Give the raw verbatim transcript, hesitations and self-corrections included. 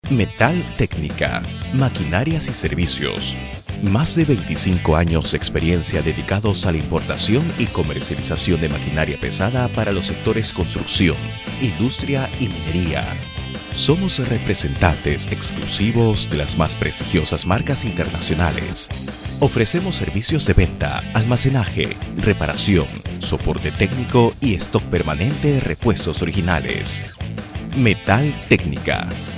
Metal Técnica, maquinarias y servicios. Más de veinticinco años de experiencia dedicados a la importación y comercialización de maquinaria pesada para los sectores construcción, industria y minería. Somos representantes exclusivos de las más prestigiosas marcas internacionales. Ofrecemos servicios de venta, almacenaje, reparación, soporte técnico y stock permanente de repuestos originales. Metal Técnica.